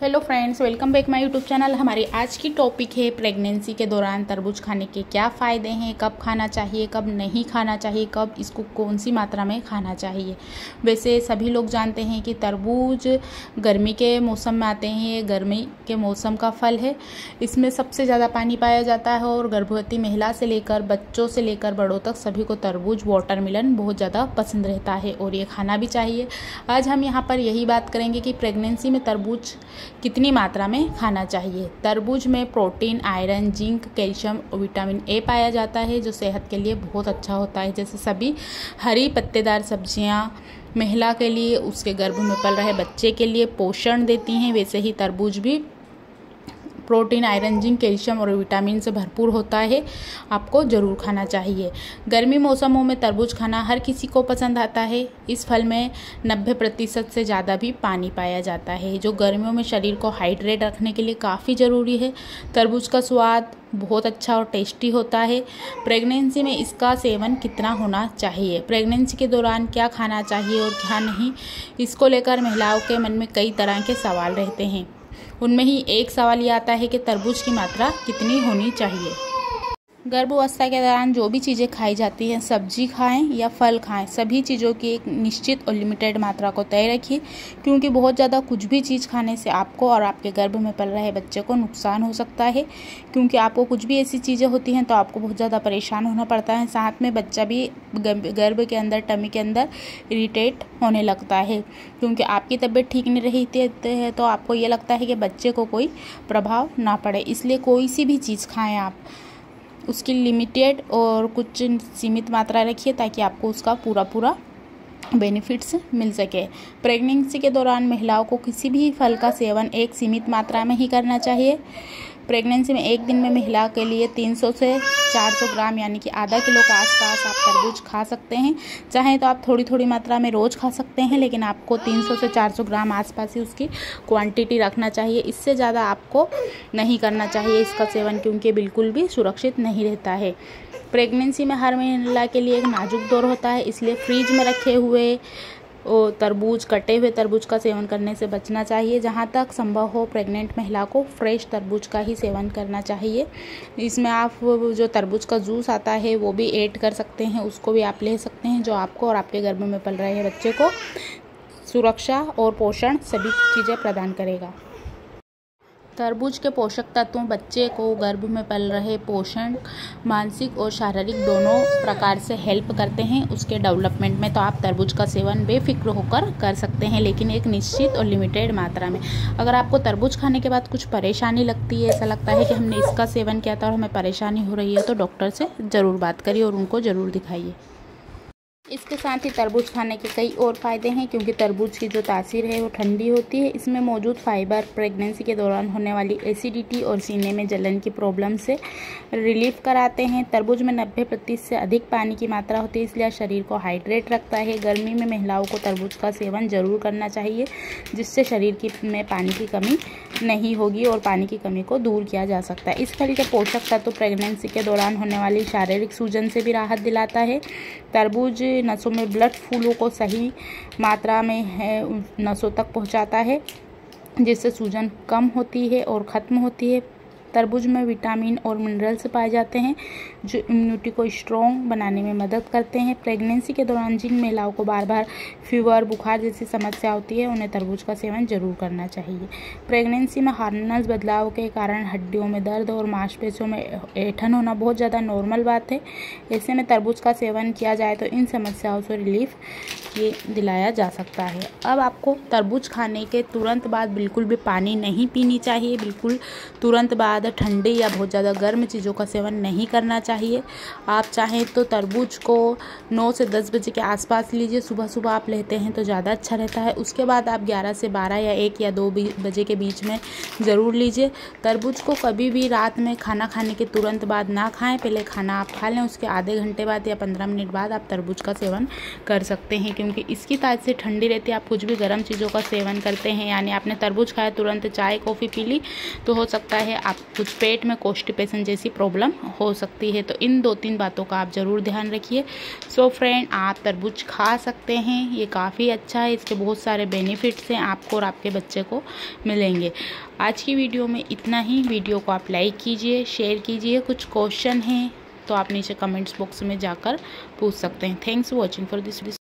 Hello friends, welcome back my YouTube channel. हमारी आज की टॉपिक है प्रेगनेंसी के दौरान तरबूज खाने के क्या फ़ायदे हैं, कब खाना चाहिए, कब नहीं खाना चाहिए, कब इसको कौन सी मात्रा में खाना चाहिए। वैसे सभी लोग जानते हैं कि तरबूज गर्मी के मौसम में आते हैं। ये गर्मी के मौसम का फल है। इसमें सबसे ज़्यादा पानी पाया जाता है और गर्भवती महिला से लेकर बच्चों से लेकर बड़ों तक सभी को तरबूज वाटरमेलन बहुत ज़्यादा पसंद रहता है और ये खाना भी चाहिए। आज हम यहाँ पर यही बात करेंगे कि प्रेगनेंसी में तरबूज कितनी मात्रा में खाना चाहिए। तरबूज में प्रोटीन, आयरन, जिंक, कैल्शियम और विटामिन ए पाया जाता है जो सेहत के लिए बहुत अच्छा होता है। जैसे सभी हरी पत्तेदार सब्जियां महिला के लिए, उसके गर्भ में पल रहे बच्चे के लिए पोषण देती हैं, वैसे ही तरबूज भी प्रोटीन, आयरन, जिंक, कैल्शियम और विटामिन से भरपूर होता है। आपको ज़रूर खाना चाहिए। गर्मी मौसमों में तरबूज खाना हर किसी को पसंद आता है। इस फल में 90% से ज़्यादा भी पानी पाया जाता है जो गर्मियों में शरीर को हाइड्रेट रखने के लिए काफ़ी ज़रूरी है। तरबूज का स्वाद बहुत अच्छा और टेस्टी होता है। प्रेगनेंसी में इसका सेवन कितना होना चाहिए, प्रेगनेंसी के दौरान क्या खाना चाहिए और क्या नहीं, इसको लेकर महिलाओं के मन में कई तरह के सवाल रहते हैं। उनमें ही एक सवाल ये आता है कि तरबूज की मात्रा कितनी होनी चाहिए। गर्भावस्था के दौरान जो भी चीज़ें खाई जाती हैं, सब्जी खाएं या फल खाएं, सभी चीज़ों की एक निश्चित और लिमिटेड मात्रा को तय रखिए, क्योंकि बहुत ज़्यादा कुछ भी चीज़ खाने से आपको और आपके गर्भ में पल रहे बच्चे को नुकसान हो सकता है। क्योंकि आपको कुछ भी ऐसी चीज़ें होती हैं तो आपको बहुत ज़्यादा परेशान होना पड़ता है। साथ में बच्चा भी गर्भ के अंदर, टमी के अंदर इरिटेट होने लगता है, क्योंकि आपकी तबीयत ठीक नहीं रहती है तो आपको ये लगता है कि बच्चे को कोई प्रभाव ना पड़े। इसलिए कोई सी भी चीज़ खाएँ आप, उसकी लिमिटेड और कुछ सीमित मात्रा रखिए ताकि आपको उसका पूरा बेनिफिट्स मिल सके। प्रेगनेंसी के दौरान महिलाओं को किसी भी फल का सेवन एक सीमित मात्रा में ही करना चाहिए। प्रेगनेंसी में एक दिन में महिला के लिए 300 से 400 ग्राम यानी कि आधा किलो के आसपास आप तरबूज खा सकते हैं। चाहें तो आप थोड़ी थोड़ी मात्रा में रोज़ खा सकते हैं, लेकिन आपको 300 से 400 ग्राम आसपास ही उसकी क्वांटिटी रखना चाहिए। इससे ज़्यादा आपको नहीं करना चाहिए इसका सेवन, क्योंकि बिल्कुल भी सुरक्षित नहीं रहता है। प्रेगनेंसी में हर महिला के लिए एक नाजुक दौर होता है, इसलिए फ्रीज में रखे हुए तरबूज, कटे हुए तरबूज का सेवन करने से बचना चाहिए। जहाँ तक संभव हो प्रेग्नेंट महिला को फ्रेश तरबूज का ही सेवन करना चाहिए। इसमें आप जो तरबूज का जूस आता है वो भी ऐड कर सकते हैं, उसको भी आप ले सकते हैं, जो आपको और आपके गर्भ में पल रहे बच्चे को सुरक्षा और पोषण सभी चीज़ें प्रदान करेगा। तरबूज के पोषक तत्वों बच्चे को गर्भ में पल रहे पोषण, मानसिक और शारीरिक दोनों प्रकार से हेल्प करते हैं उसके डेवलपमेंट में। तो आप तरबूज का सेवन बेफिक्र होकर कर सकते हैं, लेकिन एक निश्चित और लिमिटेड मात्रा में। अगर आपको तरबूज खाने के बाद कुछ परेशानी लगती है, ऐसा लगता है कि हमने इसका सेवन किया था और हमें परेशानी हो रही है, तो डॉक्टर से ज़रूर बात करिए और उनको ज़रूर दिखाइए। इसके साथ ही तरबूज खाने के कई और फ़ायदे हैं, क्योंकि तरबूज की जो तासीर है वो ठंडी होती है। इसमें मौजूद फाइबर प्रेगनेंसी के दौरान होने वाली एसिडिटी और सीने में जलन की प्रॉब्लम से रिलीफ कराते हैं। तरबूज में 90% से अधिक पानी की मात्रा होती है, इसलिए शरीर को हाइड्रेट रखता है। गर्मी में महिलाओं को तरबूज का सेवन ज़रूर करना चाहिए, जिससे शरीर में पानी की कमी नहीं होगी और पानी की कमी को दूर किया जा सकता है। इस फल के पोषक तत्व प्रेगनेंसी के दौरान होने वाली शारीरिक सूजन से भी राहत दिलाता है। तरबूज नसों में ब्लड फ्लो को सही मात्रा में नसों तक पहुंचाता है, जिससे सूजन कम होती है और ख़त्म होती है। तरबूज में विटामिन और मिनरल्स पाए जाते हैं जो इम्यूनिटी को स्ट्रॉन्ग बनाने में मदद करते हैं। प्रेगनेंसी के दौरान जिन महिलाओं को बार बार फीवर, बुखार जैसी समस्या होती है, उन्हें तरबूज का सेवन जरूर करना चाहिए। प्रेगनेंसी में हार्मोनल बदलाव के कारण हड्डियों में दर्द और मांसपेशियों में ऐंठन होना बहुत ज़्यादा नॉर्मल बात है। ऐसे में तरबूज का सेवन किया जाए तो इन समस्याओं से रिलीफ दिलाया जा सकता है। अब आपको तरबूज खाने के तुरंत बाद बिल्कुल भी पानी नहीं पीनी चाहिए। बिल्कुल तुरंत बाद ठंडे या बहुत ज़्यादा गर्म चीज़ों का सेवन नहीं करना चाहिए। आप चाहें तो तरबूज को 9 से 10 बजे के आसपास लीजिए। सुबह आप लेते हैं तो ज़्यादा अच्छा रहता है। उसके बाद आप 11 से 12 या 1 या 2 बजे के बीच में ज़रूर लीजिए। तरबूज को कभी भी रात में खाना खाने के तुरंत बाद ना खाएं। पहले खाना आप खा लें, उसके आधे घंटे बाद या 15 मिनट बाद आप तरबूज का सेवन कर सकते हैं, क्योंकि इसकी तासीर ठंडी रहती है। आप कुछ भी गर्म चीज़ों का सेवन करते हैं, यानी आपने तरबूज खाया, तुरंत चाय कॉफ़ी पी ली, तो हो सकता है आप कुछ पेट में कॉन्स्टिपेशन जैसी प्रॉब्लम हो सकती है। तो इन 2-3 बातों का आप ज़रूर ध्यान रखिए। सो फ्रेंड, आप तरबूज खा सकते हैं, ये काफ़ी अच्छा है, इसके बहुत सारे बेनिफिट्स हैं, आपको और आपके बच्चे को मिलेंगे। आज की वीडियो में इतना ही। वीडियो को आप लाइक कीजिए, शेयर कीजिए। कुछ क्वेश्चन हैं तो आप नीचे कमेंट्स बॉक्स में जाकर पूछ सकते हैं। Thanks for watching for this video.